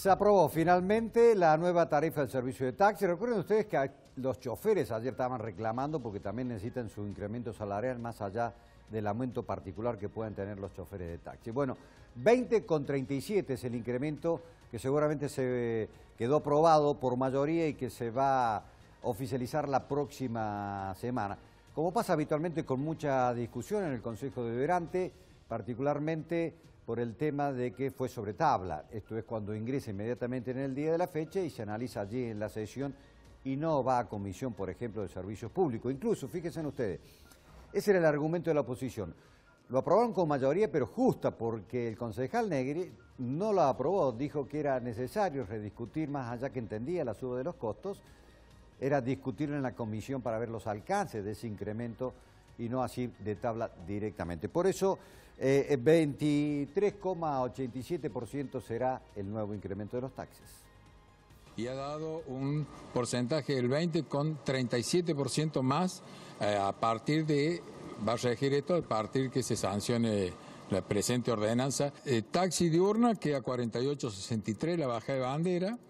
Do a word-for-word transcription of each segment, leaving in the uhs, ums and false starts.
Se aprobó finalmente la nueva tarifa del servicio de taxi. Recuerden ustedes que los choferes ayer estaban reclamando porque también necesitan su incremento salarial más allá del aumento particular que puedan tener los choferes de taxi. Bueno, veinte con treinta y siete es el incremento que seguramente se quedó aprobado por mayoría y que se va a oficializar la próxima semana. Como pasa habitualmente con mucha discusión en el Consejo Deliberante, particularmente por el tema de que fue sobre tabla. Esto es cuando ingresa inmediatamente en el día de la fecha y se analiza allí en la sesión y no va a comisión, por ejemplo, de servicios públicos. Incluso, fíjense ustedes, ese era el argumento de la oposición. Lo aprobaron con mayoría, pero justa, porque el concejal Negri no lo aprobó. Dijo que era necesario rediscutir, más allá que entendía la suba de los costos, era discutirlo en la comisión para ver los alcances de ese incremento y no así de tabla directamente. Por eso, eh, veintitrés coma ochenta y siete por ciento será el nuevo incremento de los taxis. Y ha dado un porcentaje del veinte con treinta y siete por ciento más eh, a partir de, va a regir esto a partir que se sancione la presente ordenanza. Eh, taxi diurna queda cuarenta y ocho sesenta y tres la baja de bandera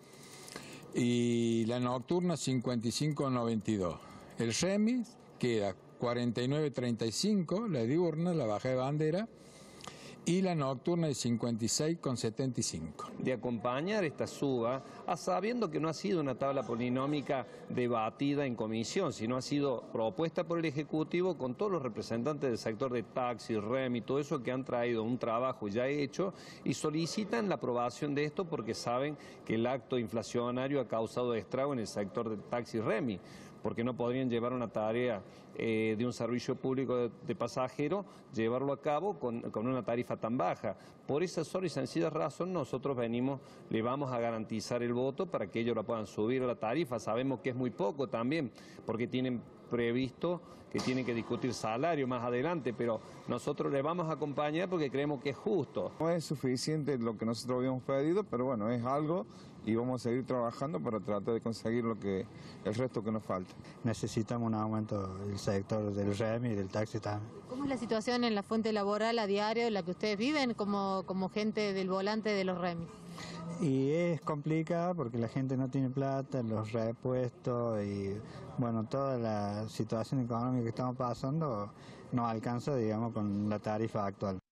y la nocturna cincuenta y cinco noventa y dos. El remis queda cuarenta y nueve treinta y cinco, la diurna, la baja de bandera, y la nocturna de cincuenta y seis setenta y cinco. De acompañar esta suba, a sabiendo que no ha sido una tabla polinómica debatida en comisión, sino ha sido propuesta por el Ejecutivo con todos los representantes del sector de taxi, REM y todo eso que han traído un trabajo ya hecho y solicitan la aprobación de esto porque saben que el acto inflacionario ha causado estrago en el sector de taxi REMI, porque no podrían llevar una tarea eh, de un servicio público de, de pasajero, llevarlo a cabo con, con una tarifa tan baja. Por esa sola y sencilla razón nosotros venimos, le vamos a garantizar el voto para que ellos la puedan subir a la tarifa. Sabemos que es muy poco también, porque tienen previsto que tienen que discutir salario más adelante, pero nosotros les vamos a acompañar porque creemos que es justo. No es suficiente lo que nosotros habíamos pedido, pero bueno, es algo y vamos a seguir trabajando para tratar de conseguir lo que el resto que nos falta. Necesitamos un aumento del sector del REM y del taxi también. ¿Cómo es la situación en la fuente laboral a diario en la que ustedes viven como, como gente del volante de los remis? Y es complicado porque la gente no tiene plata, los repuestos y bueno, toda la situación económica que estamos pasando no alcanza, digamos, con la tarifa actual.